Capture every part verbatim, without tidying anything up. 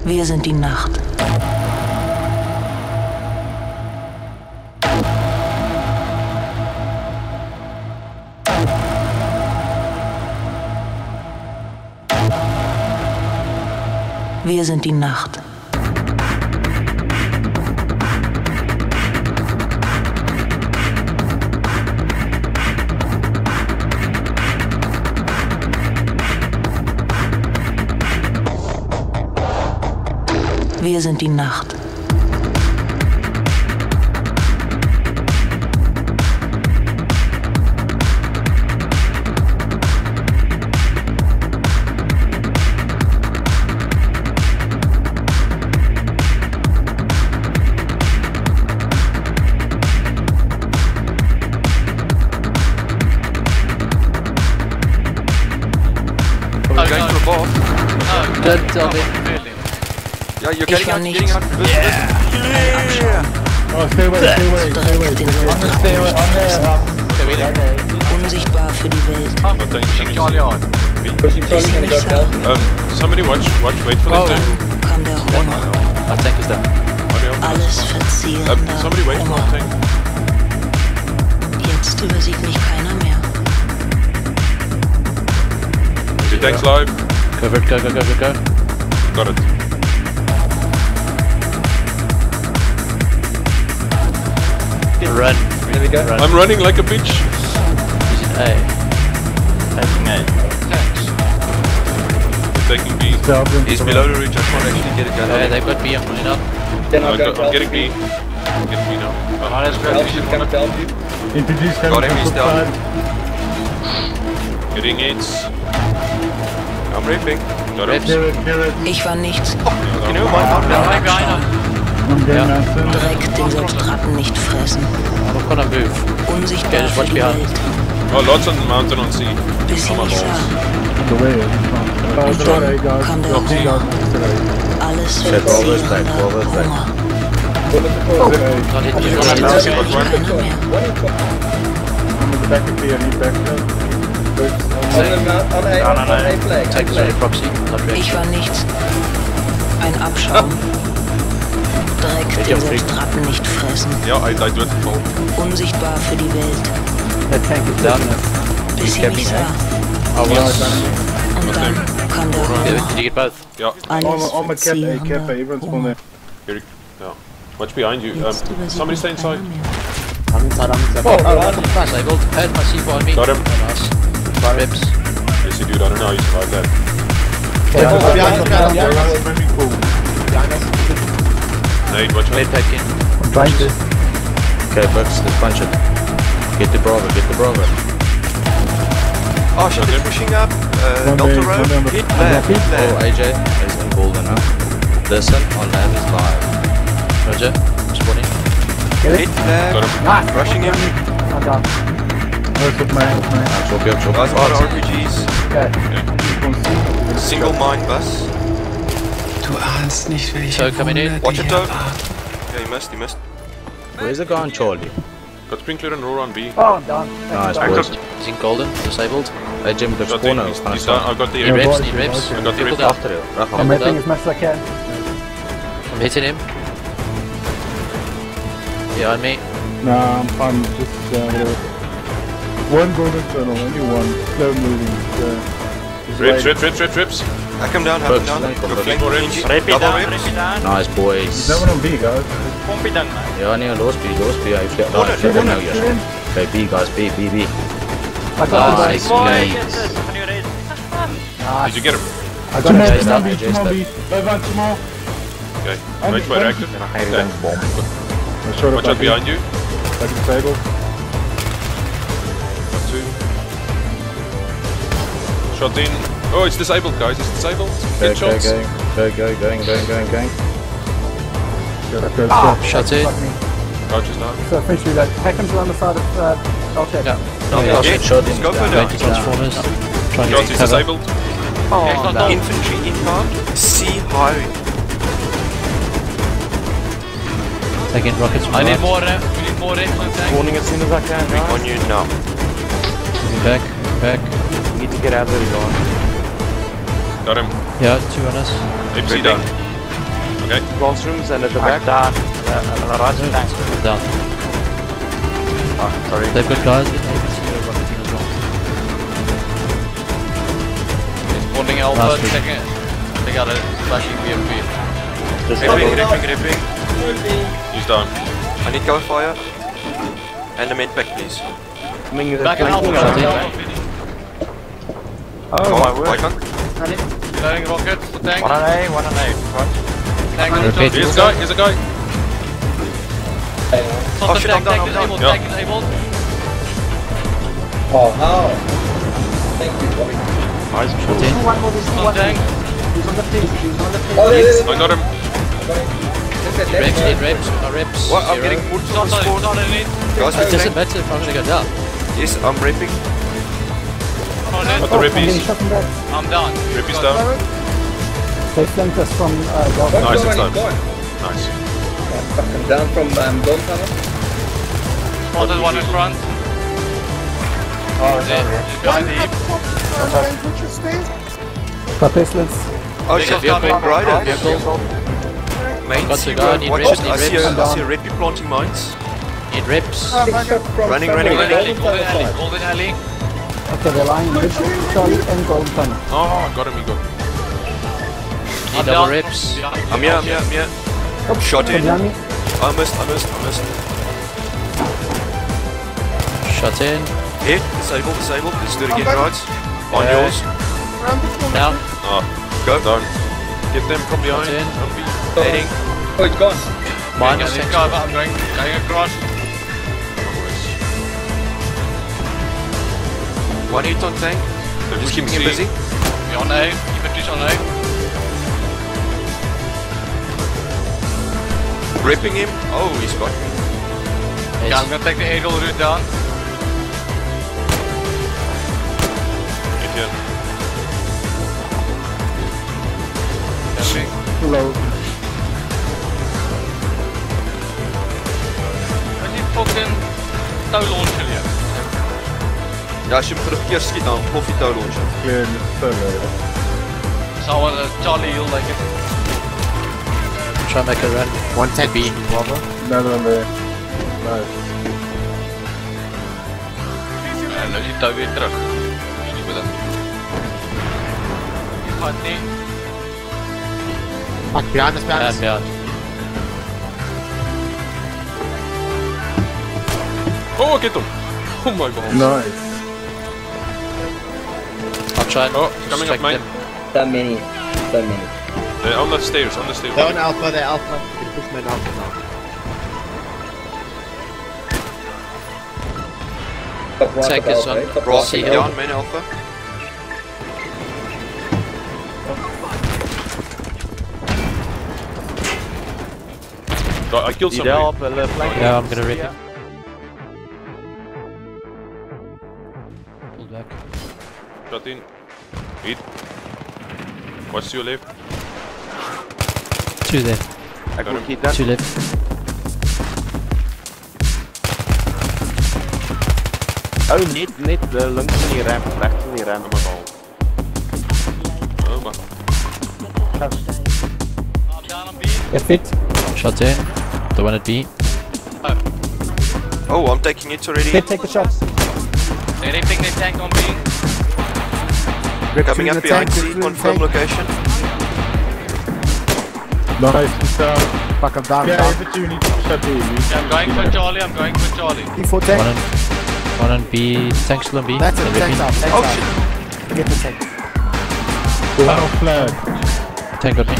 Wir sind die Nacht. Wir sind die Nacht. Wir sind die Nacht. Are we going for a ball? No, don't tell me. Yeah, you're getting out, getting out. Yeah. Yeah. Oh, stay away, stay away, stay away. Stay away, stay away. Okay, really? Unsichtbar für die Welt. Oh, pushing Charlie on. Pushing Charlie on the dark. Um, somebody watch, watch, wait for Oh. them to... Kam der Hunger. Our tank is down. Alles Um, verzehrender somebody wait for Hunger. the tank. Jetzt übersieht mich keiner mehr. The tank's live. Covered, go, go, go, go, go. Got it. Run. Here we go. Run. I'm running like a bitch. He's in A. Taking A. Thanks. We're taking B. He's below the ridge, I can't actually get a gun. Yeah, they've got B, I'm running up. Then I'm, I'm going I'm getting B. I'm getting B now. Oh, let's go. Help you, can I help you? Introduce him. Got him, he's down. Getting hits. I'm raping. Got him. Kill it, kill it. Ich war nichts. You know, one, one, one, Right behind him. I'm getting Ja. out soon. Dreck, den selbst Ratten nicht fressen. I'm gonna move. Unsichtbar Okay, just für watch die behind. Welt. Oh, lots on the mountain on C. Bis sie I'm a mich boss. sah. The way. Oh, Und sorry, dann guys. kam der Don't see Hunger. guys today. Alles Shit, all this back, all verzehrender this back. Hunger. Okay. Not hit you. Jetzt Not hit übersieht you. mich keiner mehr. I'm in the back of the enemy back there. On the mount, on A, No, no, on no. A flag. Take this very proxy. Not ready. Ich war nichts. Ein Abschaum. Dreck, den selbst Ratten nicht fressen. Yeah, I died with the fall. Unsichtbar für die Welt. That tank is down. Bis sie mich sah. Oh, Yeah, once. Und dann kam der Yeah, Hunger. did you get both? Yeah, Alles On my cap A, cap A, verzehrender everyone's on Hunger. there. here. Yeah. Watch behind you. Um, Jetzt übersieht somebody mich stay inside. keiner mehr. Oh, oh, Disabled. Heard my C four on me. Got him. Nice. Rips. Yes, you do. I don't know how you survived that. oh, behind us, behind us. Very cool. Nate, watch Mid out. back in. Trying to. Okay, Bucks, let's punch it. Get the Bravo, get the Bravo. Oh shit, they're pushing up. Uh, One Delta day, Road. one day on the- Hit on the left, hit feet. Oh, left. A J is in golden, huh? Listen, on lab is live. Roger. Spawning. Hit left. Got him. Rushing him. Where's the man? Man. Chop you up, chop Guys, you got up. R P Gs. Single mine bus. Du ahnst nicht, welche So, coming in. Wunder Watch dir it though. erwarten. Yeah, he missed, he missed. Where's the guy on Charlie? Got Sprinkler and Roar on B. Nice, boys. He's in golden. Disabled. Hey Jim, the Got the, spawner. he's, Nice he's down. one. I got the Need air. rips, boy, need rips. okay. I got the People rip. down. After you. Rach I'm on. down. as much as I can. I'm hitting him. Behind me. Nah, I'm fine. Just uh, whatever. One golden tunnel, only one. Slow moving. Uh, just Rips, wait. rips, rips, rips, rips. Hack him down, hack him Bucks, down. flank on Go the flank Four the rips. engine. Double rips. Nice, There's boys. no one on B, guys. Ja, nee, los B, los B. Hij heeft Corner, daar, ik heb hem nou Shoot hier. in. Oké, B, guys, B, B, B. Nice. Did you get him? I got Jay's him. down, Two Jay's more down. B. Move on, two more. Okay. Wait for reactor. Okay. I shot Watch out behind you. Like a table. Got two. Shot in. Oh, it's disabled, guys. It's disabled. Go, Get go, shots. go, go, go, going, going, going, going. Ah, Shot in. Couch is down. So officially, like, Heckham's on the side of uh, I'll check. Yeah. Yeah, Shot, shot in. go for down. that. Transformers. Trying to Shots get is cover. disabled. Oh, infantry inbound. C hiring. Taking rockets from I need right. more, uh, we need more rips on tank. Warning as soon as I can. On you now. Moving back, back. Need to get out of there, guys. Got him. Yeah, two on us. M C down. Okay. Classrooms and at the back. Down. Uh, right tanks. Down. Oh, sorry. They've got guys in A B C rocketing as well. Holding Alpha, checking it. They got a flashing B M P. Ripping, ripping, ripping. He's down. I need cover fire. And a main pack, please. Back in Alpha. Oh my word. Loading rocket for tank. One on A, one on A. Tank on the top. Repeat. Here's a guy, here's a guy. Top shit, tank, I'm down, tank I'm down. disabled, Yeah. tank disabled. Oh, how? Thank you, Bobby. Nice Shot shot. in. One more, this Top one. tank. He's on the page, he's on the page. Oh, there, there, I got him. there. Reps, need reps, uh, reps. What? I'm Zero. getting pulled Shot from the on it, spawn. shot on it. Guys, It with doesn't tank. matter if I'm gonna go down. Yes, I'm ripping. On Got it. the I'm getting rippies. shot in there. I'm down. Rippies down. They flanked us from uh, Delta. Nice, Go it's on, done. go on. Nice. Yeah, fucking down from um, Dome Tunnel. Spotted one in front. Oh, He's behind the Got pestilence. Oh Vehicle shit, coming. rider. Vehicle. Main Got the zero. guy, need Watch reps, it. need I see reps. a, I see a rippy planting mines. Need reps. Six shot from Running, somewhere. running, Golden running. alley, golden alley, golden alley. Okay, they're lying in Bishop, Charlie, and Golden Tunnel. Oh, got him, he got him. Need I'm double down. reps. I'm here, I'm here, I'm here. Shot in. Behind me. I missed, I missed, I missed. Shot in. Hit, disabled, disabled. Let's do it again, right? On Yeah. yours. Down. Oh, Go. down. Get them from behind. Shot in. Don't be. Heading. Oh, it's gone. Minus Going tanks. cover, I'm going, going across. One hit on tank. They're Just pushing keeping him C. busy. We're on A, infantry's on A. Ripping him. Oh, he's got me. Yeah, I'm gonna take the aerial route down. Get here. Jumping. Low. Wat is die fucking tow launcher hier? Ja, as jy hom vir 'n keer skiet dan plof die tow launcher. Clear in the solo. Sal wel 'n Charlie Hill like it. Try and make a run. One ten B. Another one there. Nice. En nou is die tow weer terug. Nie met hom. Die vat nie. Fuck, behind us, behind And us. behind. Oh, get him. Oh my god. Nice. I'll try and Oh, coming up, distract mate. them. So many. So many. Uh, on the stairs, on the stairs. They're on Alpha, they're Alpha. You can push them in Alpha now. Top right Tank of is Alpha, on- eh? Top Right, right C of hill. down, main alpha. I killed somebody. Yeah, I'm gonna rip him. Pull back. Shot in. Hit. Watch to your left. Two there. I Got can him. keep that. Two left. Oh, net, net uh, links van die ramp, rechts van die ramp. Oh, maar. I'm down on B. Get fit. Shot in. The one at B. Oh, I'm taking it already. Fit, take the shots. They're ripping the tank on B. Coming up behind C, confirm location. Nice. He's down. Fuck, I'm down, Yeah, down. if it's you need to shut the. Yeah, I'm going for Charlie, I'm going for Charlie. P four tank. One on, one on B. Tank still on B. That's it, They're tank's ripping. out, tank's Oh out. shit. Forget the tank. Final flag. Tank got me.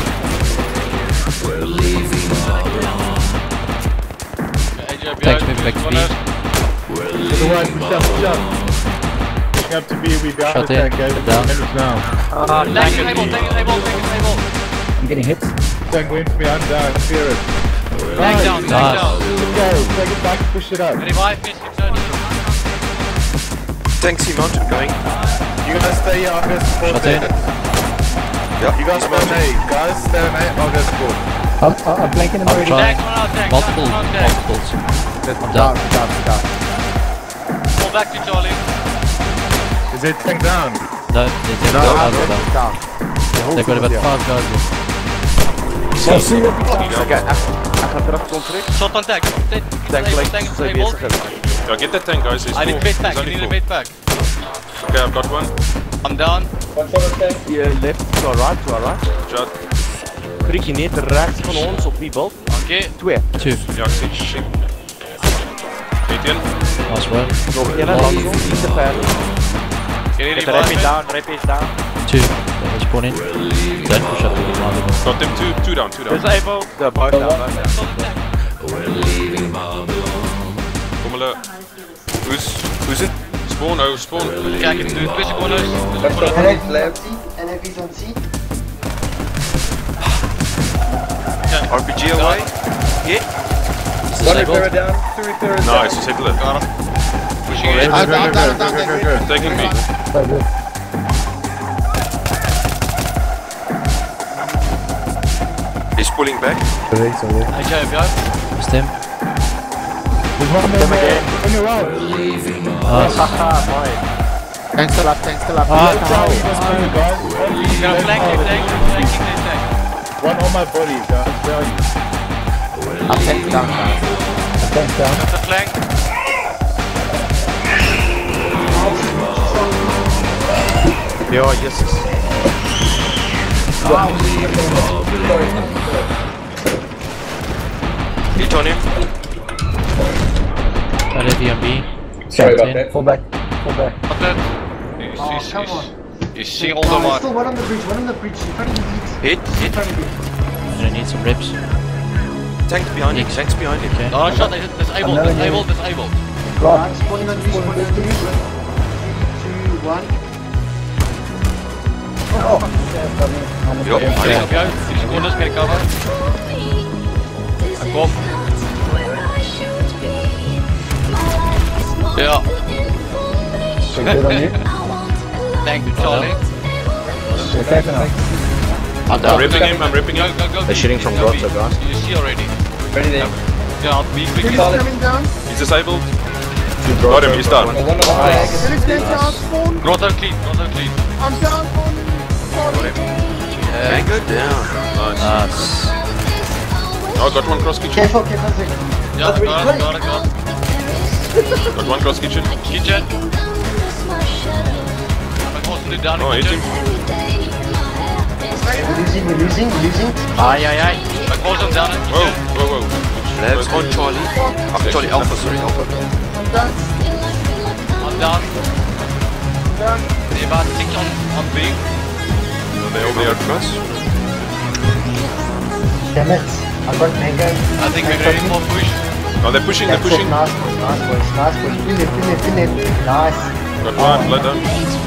A J B Tanks moving back to B. To the right, jump, jump. Pushing up to B, we got Shot the in, tank, guys. down. End it now. Tank is able, tank is able, tank is able. I'm getting hit. Tank going for me, I'm down, clear it. Tank down, tank Nice. down. Good go, take it back, push it up. Revive me, six thirty. Tank C mounted going. You guys stay here, I'll go support Shot in. there. Yeah, You guys he's stay on mounted. A, guys, stay on A, I'll go support. I'm, I'm blanking him I'll already. try. Tank, one out, tank. Multiple, One out, tank. multiples. Down, Down. down, down. Pull back to Charlie. Is it tank down? No, there's no, Down, no, down. The whole They've got team about is here. five guys left. Oké, hij gaat terug, komt terug. Shot on tank. Tank lijkt zo bezig is. Yeah, get that tank, guys. It's I need full. mid pack. It's I only need a full. mid pack. Okay, I've got one. I'm down. One shot on tank. Die left, to our right, to our right. Shot. Prikje net rechts van ons op die bult. Oké. Twee. Two. Ja, ik zie, ik zie. Eet in. Last one. Nog één langsom, niet te ver. Get ready The for rep is it. down, rep is down. Two. They spawn in. Don't push up to the line. Got them two, two down, two down. Disabled. The both down, both down. Kommelen. Who's, who's it? Spawn, oh, spawn. Kijk, ik doe twist corners. Left shot on left. R P G away. Yeah. One repairer down. Two repairers down. Nice, just hit the left. Got him. Pushing Good, in. good, good, good, good, good, good. Taking me. He's pulling back. Hey, Jay, heb jij? Missed him. There's one more man on your right. Nice. Tanks still up, tanks still up. Ah, that's how he was coming, guys. He's gonna flank him, tank. Flanking this tank. One on my body, guys. Where are you? Up, tanks down. Tanks down. That's a flank. Yo, yes. Hit on him. L A D on B. Sorry about in. that. Full back, full back. Wat het? He's, he's, he's, he's singled him out. Still one on the bridge, one on the bridge. In front of the beat. Hit, hit. In front of the beat. I'm gonna need some rips. Tank behind him, tank's behind him. Okay. No, shot, disabled, disabled, disabled. I'm spawning on you, spawning on you. Three, two, one. Oh, Yup. Ready, up, yo. These corners, get cover. I come. Yeah. good on you. Thank you, Charlie. You're safe enough. I'm ripping him, I'm ripping Go, him. go, go. They're shooting from Go, rods, go. guys. You see already. Ready there. Yeah, I'll be quickly. Solid. Coming down. He's disabled. Got him, he's down. Oh, one on my right. Finish them down, spawn. Grotto clean, grotto clean. I'm down, spawn. Tango down. Nice. Nice. Oh, got one cross kitchen. Careful, careful, careful. Yeah, got it, got it, got it. Got one cross kitchen. Kitchen. I'm supposed to do down in Oh, hit kitchen. him. We're losing, we're losing, we're losing. Aye, aye, aye. I close them down in Whoa, kitchen. whoa, whoa. Labs on Charlie. Oh, Charlie Alpha, sorry, Alpha. I'm down. I'm down. They're about six on, on B. They all there. Cross. Damn it. I've got mango. I think we're ready for push. Oh, they're pushing, they're That's it, pushing. nice boys, nice boys, nice boys. Pin it, pin it, pin it. Nice. Got one, blood down.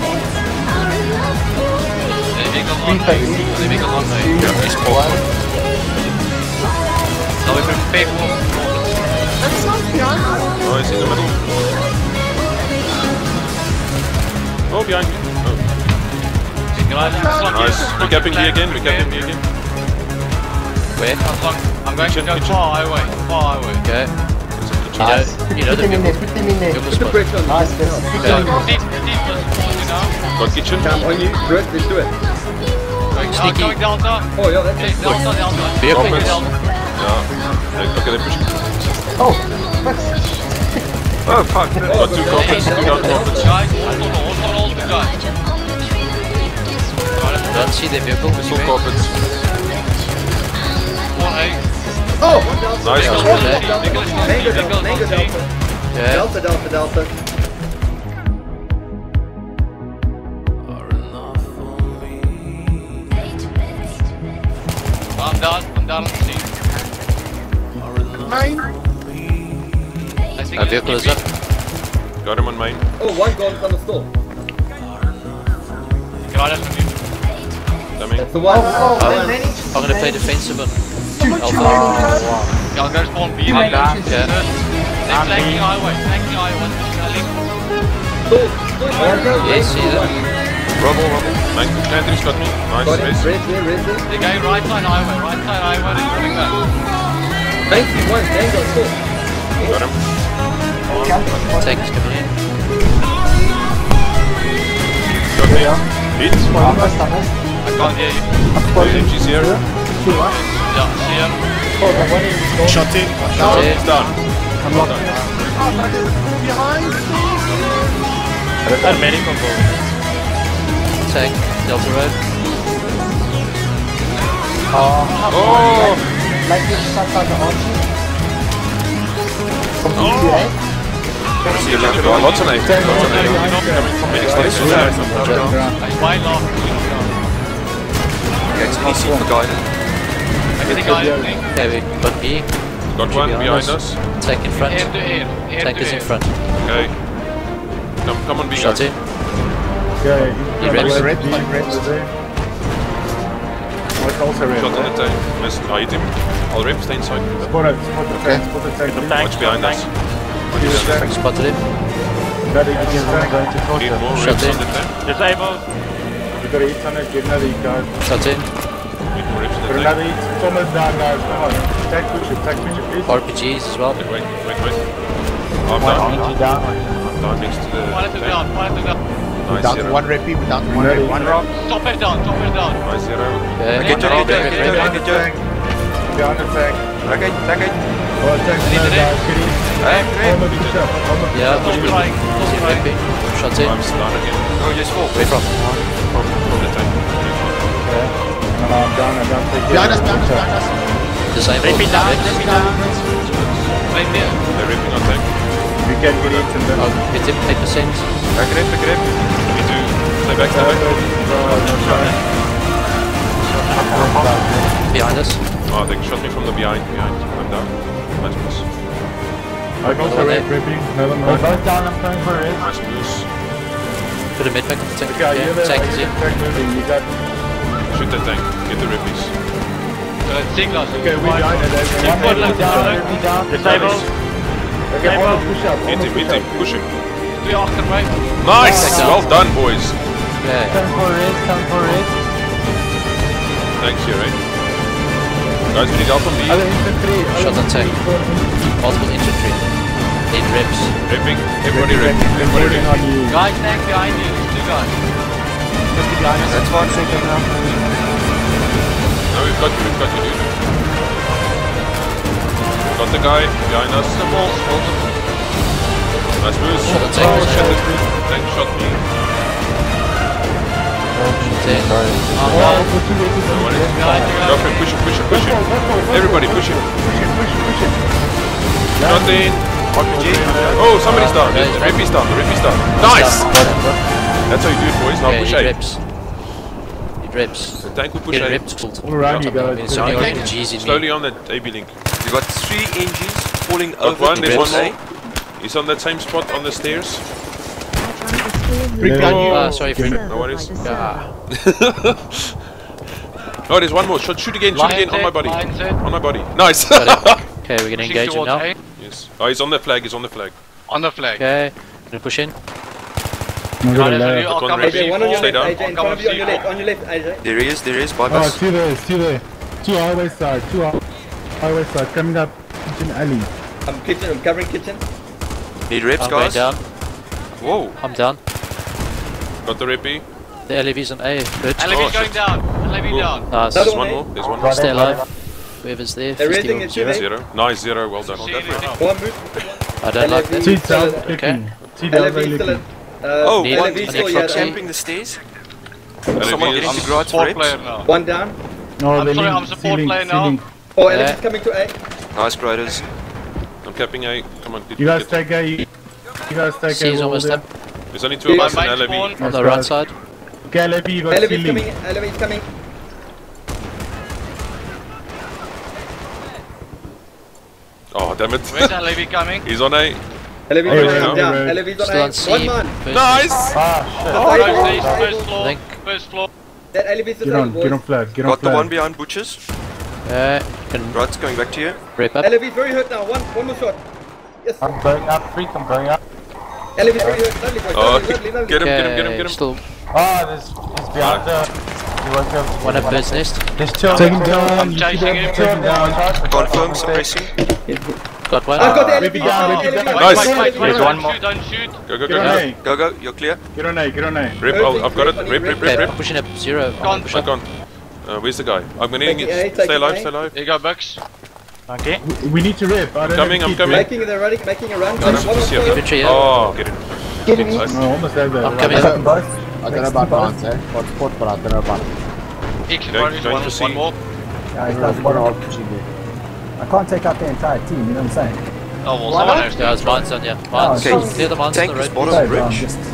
They make a long day. They make a long day. Yeah, he's off. Now we prepare for. That's not behind us. Oh, he's in the middle. Oh, behind me. Oh, nice. We're capping B again, we're capping B again. Where? I'm going to go far highway. Far highway. Okay. You know, you know Put the them in there, people. put them in there. People Put the spot. bridge on. Nice, that's it. Put them in there. Deep, deep, you know. Got kitchen. Come on you. Do it. Let's do it. Going, oh, going Delta. Oh, yeah, that's Hey, it. Delta, Delta. Vehicle. Take it, Delta. Yeah. Okay, they're pushing. Oh, fuck. Oh, fuck. Got two carpets, two down carpets. Guys, hold on, hold on, hold on, guys. Don't see the vehicle. Two carpets. One eight. Oh, one Delta. Nice. Nicholas, Mango Nicholas, Delta, Mango Nicholas, Delta. Yeah. Delta, Delta, Delta. I'm down, I'm down on the scene. Mine. I think Our vehicle is up. Got him on main. Oh, one gone on the store. Got it from you. Coming. That's the one. Oh, Oh, man, managed. I'm gonna play defensive on Alpha. Yeah, I'll go spawn B. I'm down, First. yeah. They're flanking highway, flanking highway. store. Store. Yeah, see that. Rubble, rubble. Main Landry's got me. Nice. Got it. Nice. Red there, red there. They're going right side highway, right side highway, they're coming back. ninety-one, Mango, store. Got him. Tank is coming in. Got me. Hit. Thomas, Thomas. I can't hear you. The N G's here. Two, huh? Yeah, see him. Shot in. Shot in. It's done. Well done. And medical ball. Tank, Delta Road. Oh! Like this shot by the Archie. From Oh. E P A. Lots of names. Lots of names. Coming from many places. Why not? Okay, it's easy for guidance. I think I think. Okay, we got B. Got one behind us. Tank in front. Air to air. Air Tank to is in air. front. Okay. Come, come on, B Shot guys. in. Yeah, He rips. red, he rips. What's also red? Shot in the tank. Missed. I hit him. I'll rip. Stay inside. Spot it, spot the tank, spot the tank. Watch behind us. Spotted him. That is going to Need more Shot rips in. on the tank. Disabled. You got hits on it, get another hit, guys. Shot in. Need more rips on Got the another tank. hit. It's almost down, guys. Come on. Tank push it, tank push it, please. R P Gs as well. Wait, wait, wait. I'm down. I'm down next to the One at the tank. down. One at the down. Nice Down to zero. one repeat, down to one repeat. One rock. Top it down. Top it down. Nice zero. Okay. Get your Rip, get rip, your rip, get rip. your Tank. Behind the tank. Okay, okay. Oh, tank, no, guys. Get in. Hey, great. Almost push up, almost push Yeah, up. push trying. Is he ripping? Shot in. I'm down again. Oh, just fall. Where from? From, from the tank. No, no, I'm down, I'm down. Take Behind care. us, behind us, behind us. Disabled. Repeat down, Rips. repeat down. Right there. They're ripping on tank. You can get it and then... Oh, hit him. eight percent. Back grip, back grip. Me too. Stay back, stay back. Behind us. Oh, they shot me from the behind. Behind. I'm down. Nice miss. I can also red ripping. Never mind. Both down, I'm trying for red. Nice miss. Put a mid back on the tank. Okay, Yeah, you're there. tank is in. Tank moving. You got... Shoot that tank. Get the rippies. Uh, Siglas. Okay, we behind it. Keep one left down. Disabled. Okay, almost push up. Hit him, hit him. Push him. Twee achter mij. Nice! Nice. Well done, boys. Okay. Thanks, here, right? Guys, we need help on B. Shot on tank. Multiple infantry. In rips. Ripping. Everybody rip. Everybody rip. on you. Guys, tank behind you. Two guys. That's fine, so come now. No, we've got you, we've got you, dude. Got the guy behind us. The balls. Nice moves. Shot on tank. Oh, shit, the tank shot me. Ten. No worries. Go for it, push him, push him, push him. Everybody, push him. Shot in. R P G. Oh, somebody's down. The rippy's down, the rippy's down. Nice! That's how you do it, boys. Now Okay, push he A. rips. He rips. The tank will push Get A. ripped. All around you guys. There's only R P Gs in Slowly me. on that A B link. You got three engines falling Got over one, the there's one bridge. more. He's on that same spot on the stairs. Ah, sorry for No worries. Ah. Oh, there's one more. Shoot, shoot again, shoot Line again on set, my body. line set. On my body. Nice. Got it. Okay, we're gonna Pushing engage him towards now. A. Yes. Oh, he's on the flag, he's on the flag. On the flag. Okay, gonna push in. I'm Guys, gonna you- left. I'll Con come Rippy. with you. One on your Stay left, down. A J, in front of you on your left, on your left, A J. There he is, there he is, by Oh, us. two there, two there. Two highway side, two hi- highway side. Coming up kitchen alley. I'm kitchen, I'm covering kitchen. Need reps, I'm going guys. down. Whoa. I'm down. Got the rippy. The L E V's on A. Good. L A V's Oh, going shit. down. L A V Cool. down. Nice. There's Another one one, more, there's one more. Stay alive. Whoever's there. They're fifty raising or- it, Zero, two zero. Nice, zero, well done. See you. One move. I don't like that. Two south Okay. clicking. Two L A down V still looking. at, uh, Oh, Need- L A one V I still, need yeah, proxy. um, camping the stairs. L A V Someone is- getting I'm to garage support reps. player now. one down. No, I'm they sorry, link, I'm support ceiling, player now. ceiling. Oh, L A Yeah. V's coming to A. Nice graders. I'm capping A. Come on, did You guys get- take a. You guys take a. C's wall almost there. up. There's only two of Yeah, us in Mine L A V. spawn. On the right side. Okay, L A V, you got L A V's ceiling. coming, L A V's coming. Oh, damn it. Where's L A V coming? He's on A. L A V's Hey, coming right, down. right. L A V's on Still on A. C. One man. First- Nice! First stage, first floor. Link. First floor. That L A V's Get is on, on, get on boys. flag, get on Got the one flag. behind Butchers. Uh, can Right's going back to you. rip up. L A V's very hurt now. One, one more shot. Yes. I'm going up, freak, I'm going up. L A V's very hurt. Lovely, boys. Oh, Lovely, lovely, lovely. get him, get him, get him, Okay, get him. still Ah, there's, he's behind the... He won't go to one at bird's nest. There's two. Take him down. I'm you chasing should him. have taken him down. Confirm, suppressing. Got one. I've got the L A V. Rip it down, rip it down. Nice. Wait, wait, wait, There's don't one more. shoot, don't shoot. Go, go, Get go, on go. A, Go, go, you're clear. get on A, get on A. Rip, I'll, I've got it. Rip, rip, rip, Okay, rip. pushing up zero. Gone. Push I up. can't. Uh, where's the guy? I'm gonna Taking need A, to stay taking alive, A. stay alive. Here you go, Bucks. Okay. We, we need to rip. I don't Coming, have I'm to keep coming. Making the ready, making a run. No, no, One more just here. solid. Infantry, yeah. Oh, get it. Get me. Nice. No, almost there. I'm coming I up. got both. I don't know about bonds, eh? What's sport, but I don't know about X Going- one, going one, to see. one more. Yeah, he's it. got bottom. Okay. I can't take out the entire team, you know what I'm saying? Oh, well, Why someone not? has to. Yeah, it's mines on, yeah. Mines. Okay. Clear the mines on Tank the is road. bottom Sorry, bro, I'm bridge. just...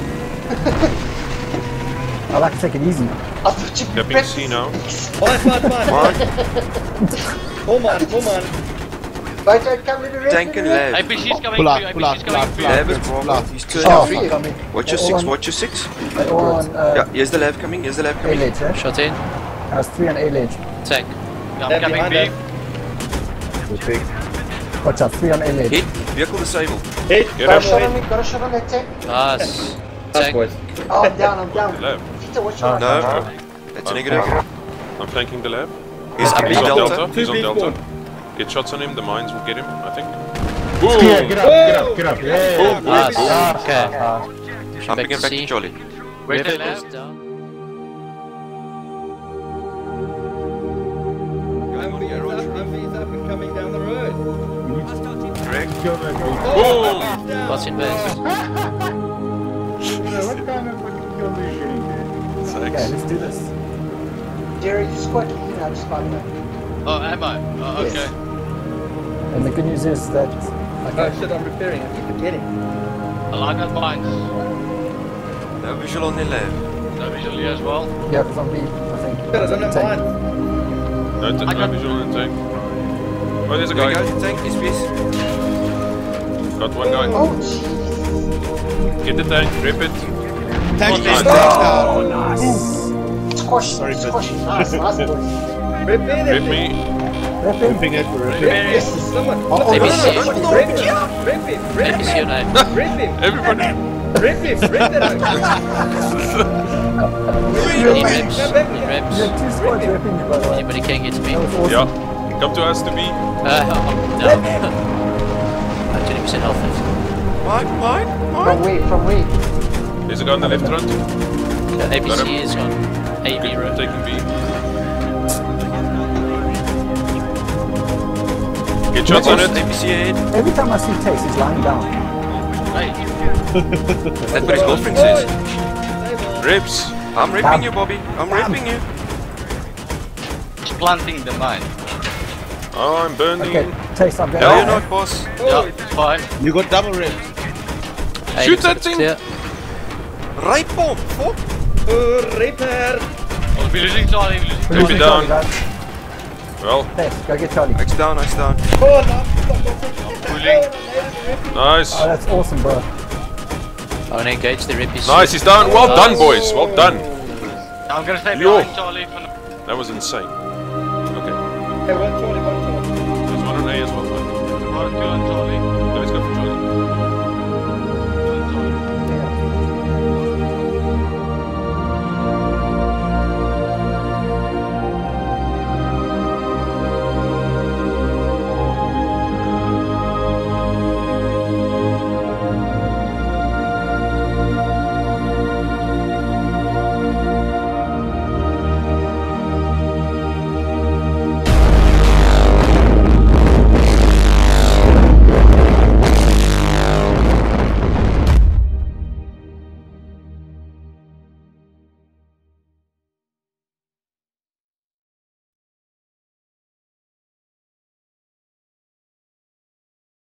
I like to take it easy. I thought you Capping C now. Fine, fine, fine. More man, more man. Right, right, come with the rest. Tank and lab. A P C's coming Pull for out, you, pull out, A P C's pull out, coming for pull you. out. Lab is wrong. He's Oh, turning free. coming. Watch your All six, on- watch your six. They're all on uh, Yeah, here's the lab coming, here's the lab coming. A-ledge, eh? Shot in. There's three on A-ledge. Tank. I'm Left coming behind B. us. Watch out, three on A-ledge. Hit, vehicle disabled. Hit. Get Got a up. shot on me, got a shot on that tank. Nice. Us, Tank. boys. Oh, I'm down, I'm down. Lab. Peter, what's your No, that's a negative. I'm flanking the lab. He's He's B on delta. Delta. He's Two on B Delta. spawn. Get shots on him, the mines will get him, I think. Yeah, Boom! get up, get up, get up. Yeah. Boom! Nice. Ah, Okay. ah. I'm back picking to back C. to Charlie. Where's the Rip lab? is down. I'm V's up, I'm V's up and coming down the road. Correct. Kill that guy. Boom! What's in base? What kind of fucking kill are you getting there? Okay, let's do this. Jerry, just quick, you know, just five minutes. Oh, ammo. Oh, okay. And the good news is that... Oh shit, I'm repairing, I keep forgetting. I like that mines. No visual on the lab. No visual here as well. Yeah, because I'm B, I think. But I don't have Tank. mine. No, t- I no got- visual in the tank. Oh, there's a There you guy. go, tank, S P S. Got one guy. Oh, jeez. Get the tank, rip it. Tank Nice. down. Oh, nice! Squash, squash. Nice, nice, boys. Repair that Rip thing. me. Rip him. Ripping it, we're ripping. Repairing. Yes, someone. Oh, No, no, A P no, C. no, no, Rip him. Rip him. Rip A P C him. on A. Rip him. Everybody. Rip him. Rip that out. Need reps. Come back Need here. reps. You had two squads ripping you, by the way. Anybody can get to me. That was awesome. Yeah. Come to us to be. Uh, I'm down. I'm twenty percent health left. Mine, mine, From mine. where, from where? There's a guy on the left front. So A P Got C him. is on A B road. Taking B. Get shots on it. A P C ahead. Every time I see Taste, he's lying down. Hey, That's what his girlfriend says. Rips. I'm ripping you, Bobby. I'm ripping you. just planting the mine. Oh, I'm burning. Okay, Taste, I'm going No, you're down. not, boss. Yeah, it's fine. You got double rips. Shoot that thing. Clear. Right bomb. Fuck. Oh, repair. We'll be losing Charlie, we're losing We're Rip losing it Charlie, down. guys. Well, Taste, go get Charlie. X down, X down. Oh, no. pulling. nice. Oh, that's awesome, bro. I'm gonna engage the rep. Nice, he's down. Well done, boys. Well done. I'm gonna stay Yo. behind Charlie for now. That was insane. Okay. Hey, one Charlie, one Charlie. There's one on A as well. One, two, and Charlie.